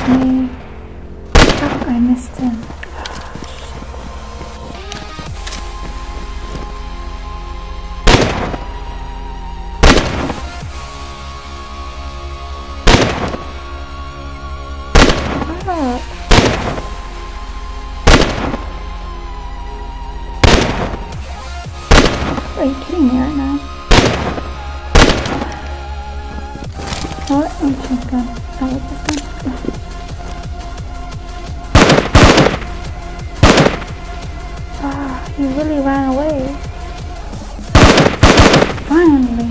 me. Oh, I missed him. Are you kidding me right now? What? Oh, she's gone. Oh, what's this one? Ah, he really ran away. Finally.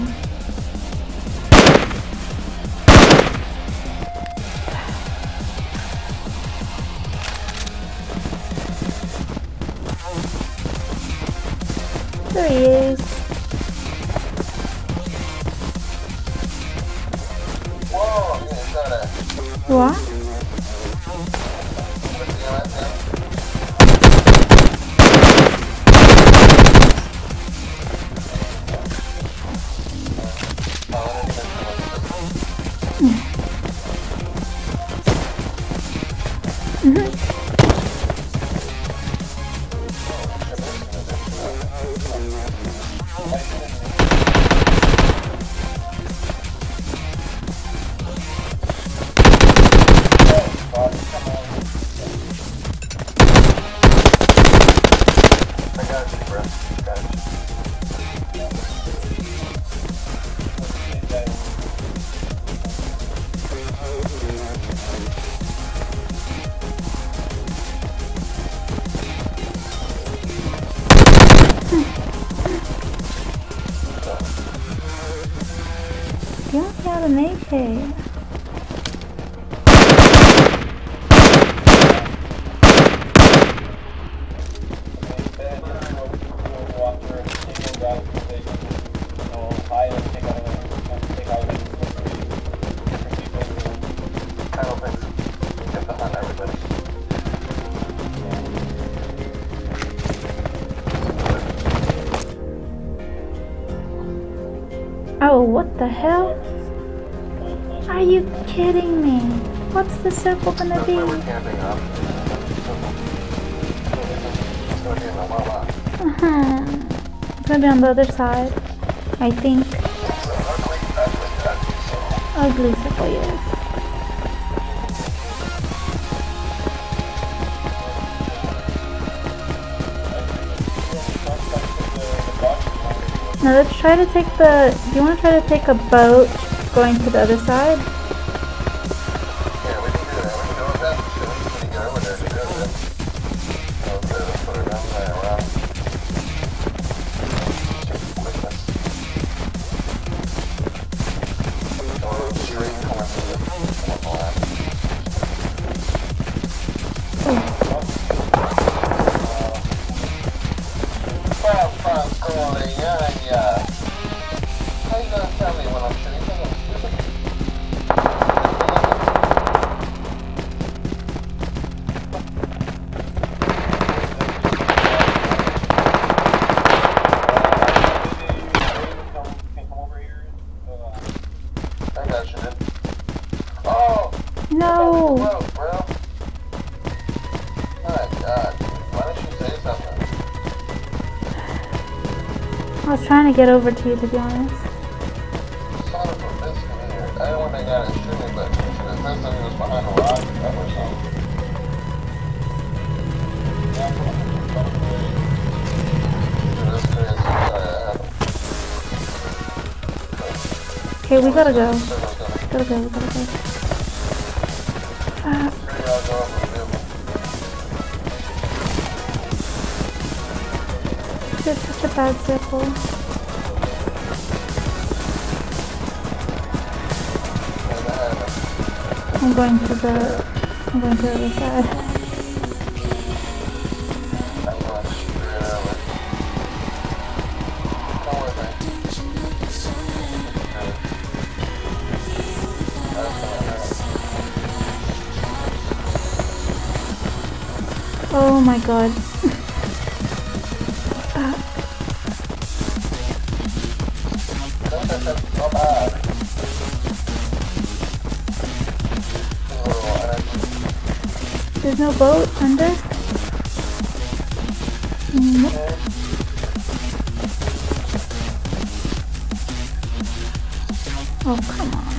There he is. What? You don't know how to make it. Oh, what the hell? Are you kidding me? What's the circle gonna be? It's gonna be on the other side, I think. Ugly circle, yes. Now let's try to take the... Do you want to try to take a boat going to the other side? Yeah, we can do that. We can go with that. We can go over there to do that. Let's put it down there around. Quickness. Or straight coming to the line. How you gonna tell me when I'm shooting? No! I was trying to get over to you, to be honest. Son of a bitch, come here. I didn't want that guy to shoot me, but this time he was behind a rock or something. Okay, we gotta go. We gotta go. This is such a bad circle. I'm going to the other side. Oh my god. There's no boat under? Nope. Oh, come on.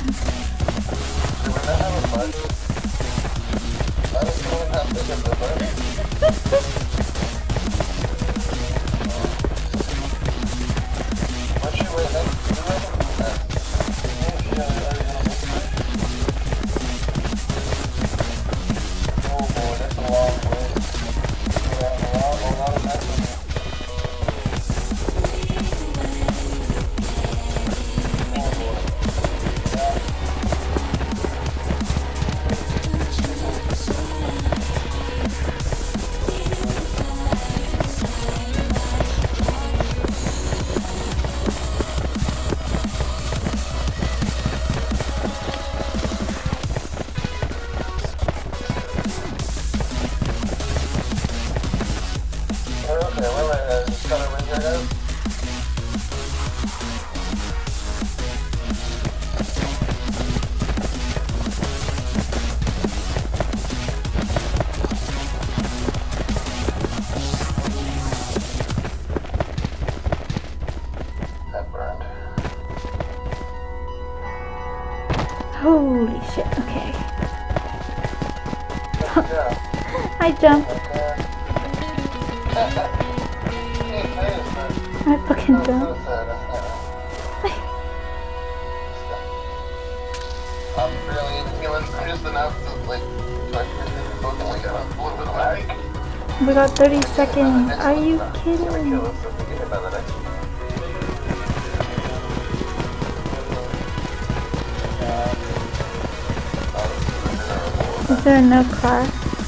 Holy shit, okay. I jumped. I fucking jumped. I'm barely healing. I just announced it like 20 minutes ago. We got a little bit of lag. We got 30 seconds. Are you kidding me? Is there no car?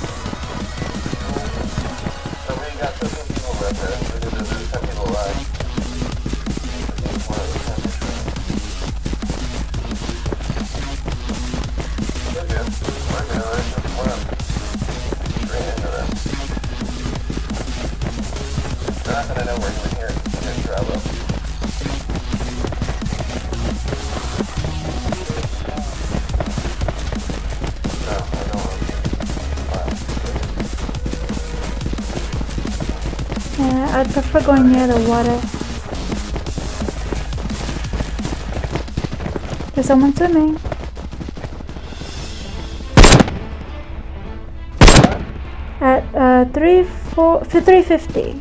Yeah, I'd prefer going near the water. There's someone swimming. At 350.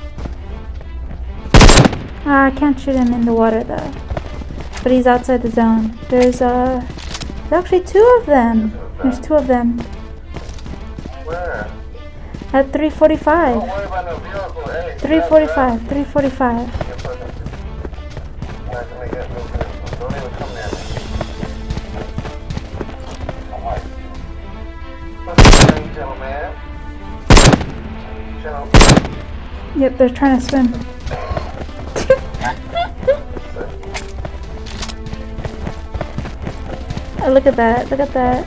I can't shoot him in the water though. But he's outside the zone. There's actually two of them. There's two of them. Where? At 345. Don't worry about no vehicle. Hey, 345. 345. Don't even come near me. I'm like, what's the name, gentleman? Yep, they're trying to swim. Oh, look at that. Look at that.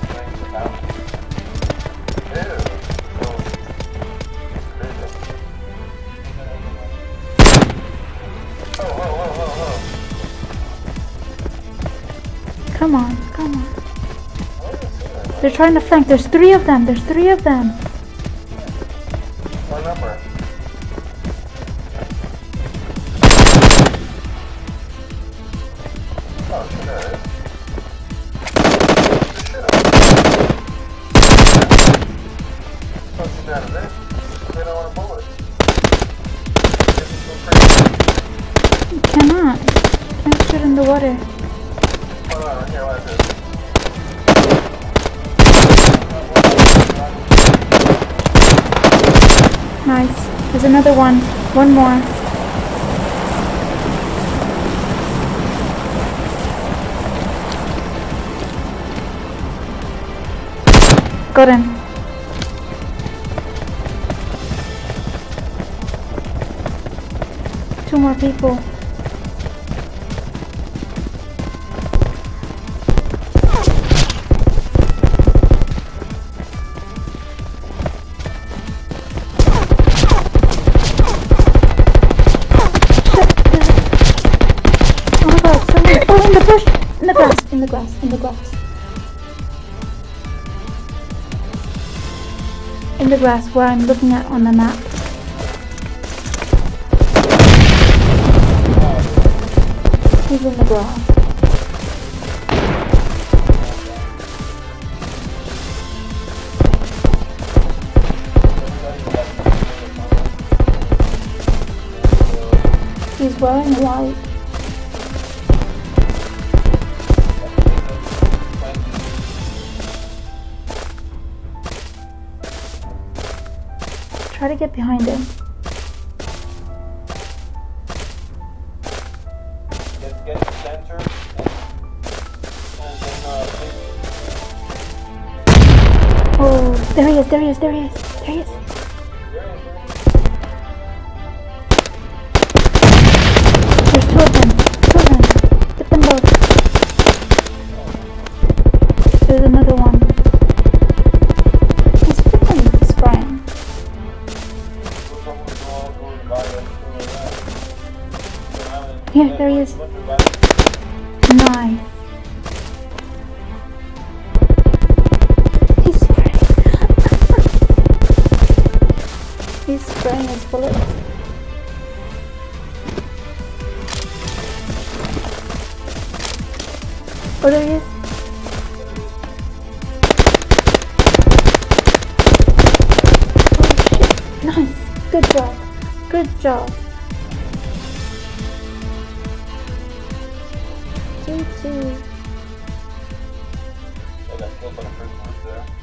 Come on, come on. They're trying to flank. There's three of them. There's three of them. What number? Oh, shit, there it is. What's the matter, man? They don't want a bullet. You cannot. Can't shoot in the water. Hold on, here, like this. Nice. There's another one. One more. Got him. Two more people. In the bush! In the grass! In the grass! In the grass! In the grass where I'm looking at on the map. He's in the grass. He's wearing white. Try to get behind him. Get the center and then Oh, there he is, there he is, there he is, there he is. There's two of them. Get them both. There's another one. He's freaking spraying. Here, there he is. Nice. He's spraying. He's spraying his bullets. Oh, there he is. Oh shit. Nice. Good job. Good job. 2-2. I got killed by the first one there.